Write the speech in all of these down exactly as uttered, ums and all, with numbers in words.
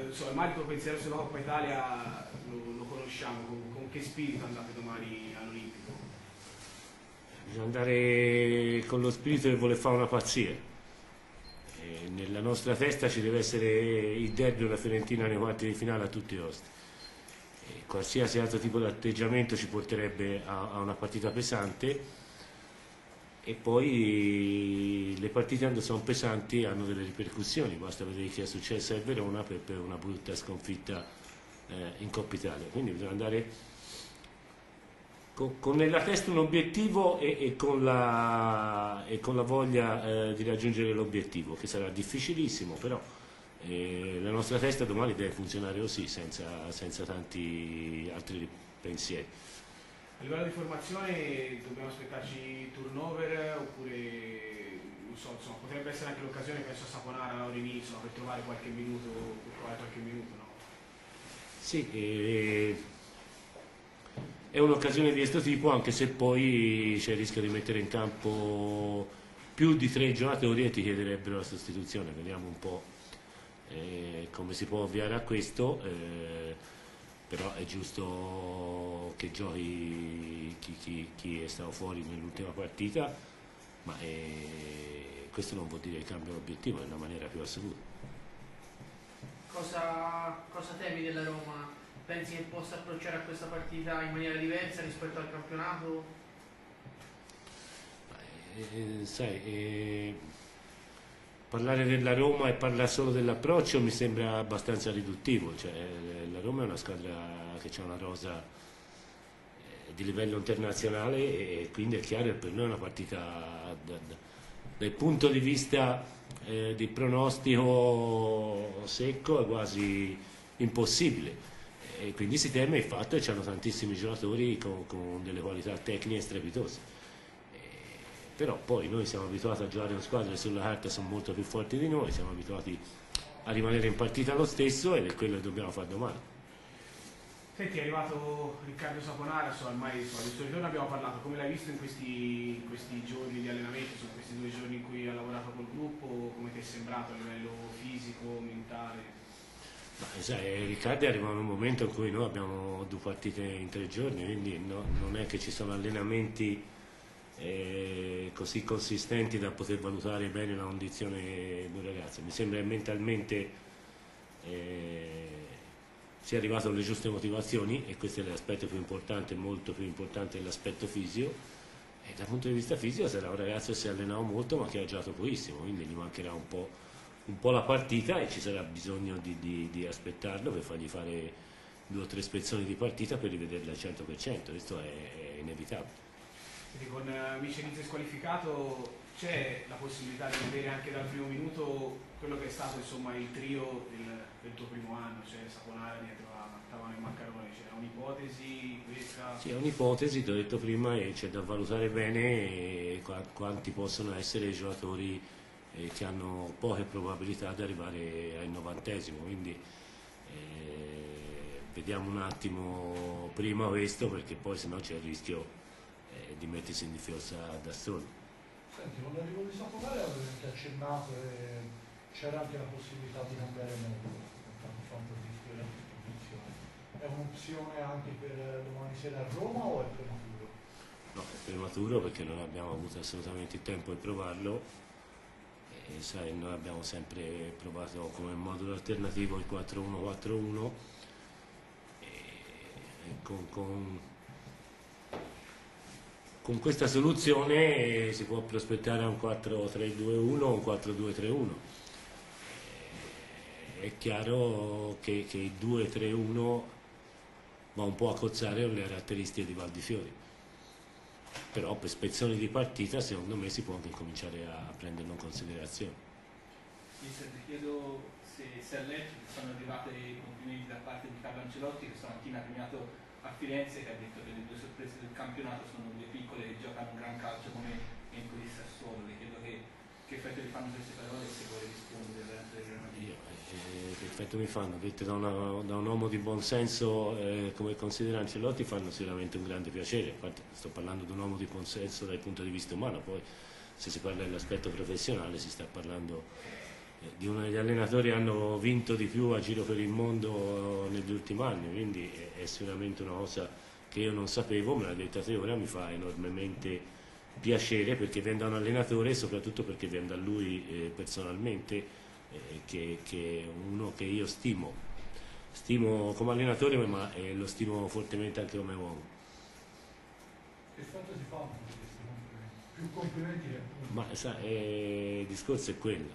insomma, ormai il tuo pensiero sulla Coppa Italia lo, lo conosciamo, con, con che spirito andate domani all'Olimpico? Bisogna andare con lo spirito che vuole fare una pazzia. E nella nostra testa ci deve essere il derby della Fiorentina nei quarti di finale a tutti i costi. E qualsiasi altro tipo di atteggiamento ci porterebbe a, a una partita pesante, e poi le partite quando sono pesanti hanno delle ripercussioni, basta vedere che è successo a Verona per, per una brutta sconfitta eh, in Coppa Italia. Quindi bisogna andare con, con nella testa un obiettivo e, e, con, la, e con la voglia eh, di raggiungere l'obiettivo, che sarà difficilissimo, però eh, la nostra testa domani deve funzionare così, senza, senza tanti altri pensieri. A livello di formazione dobbiamo aspettarci turnover oppure, non so, insomma, potrebbe essere anche l'occasione, penso a Saponara all'inizio, per trovare qualche minuto, per trovare qualche minuto, no? Sì, eh, è un'occasione di questo tipo, anche se poi c'è il rischio di mettere in campo più di tre giocatori e ti chiederebbero la sostituzione. Vediamo un po' eh, come si può ovviare a questo. Eh, però è giusto che giochi chi, chi, chi è stato fuori nell'ultima partita, ma eh, questo non vuol dire che cambia l'obiettivo nella maniera più assoluta. Cosa, cosa temi della Roma? Pensi che possa approcciare a questa partita in maniera diversa rispetto al campionato? Eh, sai, eh, parlare della Roma e parlare solo dell'approccio mi sembra abbastanza riduttivo, cioè, la Roma è una squadra che ha una rosa di livello internazionale e quindi è chiaro che per noi è una partita da, da, dal punto di vista eh, di pronostico secco è quasi impossibile, e quindi si teme il fatto che hanno tantissimi giocatori con, con delle qualità tecniche strepitose. Però poi noi siamo abituati a giocare in squadre che sulla carta sono molto più forti di noi, siamo abituati a rimanere in partita lo stesso ed è quello che dobbiamo fare domani. Senti, è arrivato Riccardo Saponara, insomma, ormai insomma, del suo ritorno abbiamo parlato, come l'hai visto in questi, in questi giorni di allenamento, insomma, questi due giorni in cui ha lavorato col gruppo, come ti è sembrato a livello fisico, mentale? Ma, sai, Riccardo è arrivato in un momento in cui noi abbiamo due partite in tre giorni, quindi no, non è che ci sono allenamenti Eh, così consistenti da poter valutare bene la condizione di un ragazzo. Mi sembra che mentalmente eh, sia arrivato alle giuste motivazioni, e questo è l'aspetto più importante, molto più importante dell'aspetto fisico, e dal punto di vista fisico sarà un ragazzo che si è allenato molto ma che ha giocato pochissimo, quindi gli mancherà un po', un po' la partita e ci sarà bisogno di, di, di aspettarlo per fargli fare due o tre spezzoni di partita per rivederla al cento per cento, questo è, è inevitabile. Quindi con uh, Michelizzi squalificato c'è la possibilità di vedere anche dal primo minuto quello che è stato insomma il trio del, del tuo primo anno, cioè Saponara dietro a Tavano e Maccarone, c'è un'ipotesi questa? Sì, è un'ipotesi, ti ho detto prima, e c'è da valutare bene quanti possono essere i giocatori eh, che hanno poche probabilità di arrivare al novantesimo, quindi eh, vediamo un attimo prima questo, perché poi sennò c'è il rischio di mettersi in difesa da solo. Senti, con l'arrivo di Saponara avete accennato e c'era anche la possibilità di cambiare modo, tanto quanto di la posizione. È un'opzione anche per domani sera a Roma o è prematuro? No, è prematuro perché non abbiamo avuto assolutamente il tempo di provarlo, e sai, noi abbiamo sempre provato come modulo alternativo il quattro uno quattro uno e con, con Con questa soluzione si può prospettare a un quattro tre due uno o un quattro due tre uno. È chiaro che, che il due tre uno va un po' a cozzare con le caratteristiche di Valdifiori, però per spezzoni di partita secondo me si può anche cominciare a prenderlo in considerazione. Mister, ti chiedo se, se a letto sono arrivate complimenti da parte di Carlo Ancelotti, che stamattina ha premiato a Firenze, che ha detto che le due sorprese del campionato sono due piccole che giocano un gran calcio come Empoli e Sassuolo. Le chiedo che, che effetto vi fanno queste parole e se vuole rispondere del Real Madrid. Eh, che effetto mi fanno? Dette da, una, da un uomo di buon senso eh, come considera Ancelotti, fanno sicuramente un grande piacere. Infatti sto parlando di un uomo di buon senso dal punto di vista umano, poi se si parla dell'aspetto professionale si sta parlando di uno degli allenatori che hanno vinto di più a giro per il mondo negli ultimi anni, quindi è, è sicuramente una cosa che io non sapevo, me l'ha detta te ora, mi fa enormemente piacere perché viene da un allenatore e soprattutto perché viene da lui eh, personalmente, eh, che, che è uno che io stimo, stimo come allenatore ma eh, lo stimo fortemente anche come uomo. Che effetto si fanno questi complimenti? Più complimenti che punti. Ma sa, eh, il discorso è quello.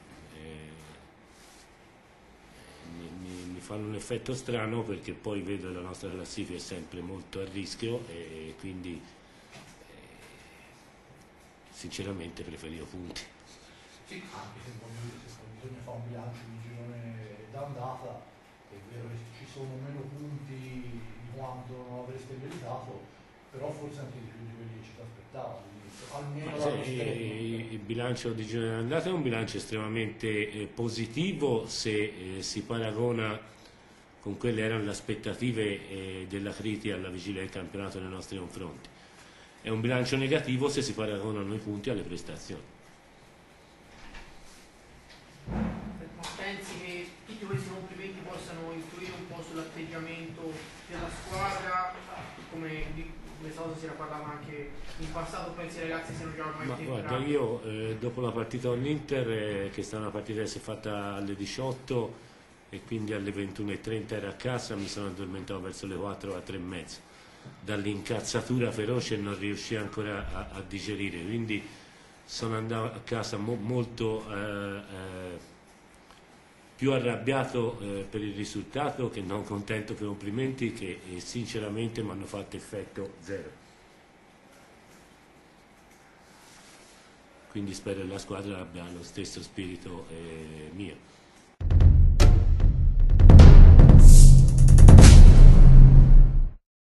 Mi, mi- mi fanno un effetto strano perché poi vedo che la nostra classifica è sempre molto a rischio e quindi eh, sinceramente preferisco punti. Sì, anche se voglio dire, se bisogna fare un bilancio di girone d'andata, è vero che ci sono meno punti di quanto non avreste meritato, però forse anche di più di quelli che ci aspettavamo. Almeno Ma la se- questa il, il bilancio di girone d'andata è un bilancio estremamente eh, positivo se eh, si paragona con quelle erano le aspettative eh, della critica alla vigilia del campionato nei nostri confronti. È un bilancio negativo se si paragonano i punti alle prestazioni. Ma pensi che tutti questi complimenti possano influire un po' sull'atteggiamento della squadra, come di questa cosa si era parlata anche in passato, pensi ai ragazzi siano già ormai Ma temprani? guarda, io eh, dopo la partita all'Inter, eh, che è stata una partita che si è fatta alle diciotto e quindi alle ventuno e trenta ero a casa, mi sono addormentato verso le quattro a tre e mezza. Dall'incazzatura feroce non riuscii ancora a, a digerire, quindi sono andato a casa mo- molto eh, eh, più arrabbiato eh, per il risultato che non contento per i complimenti che eh, sinceramente mi hanno fatto effetto zero. Quindi spero che la squadra abbia lo stesso spirito eh, mio.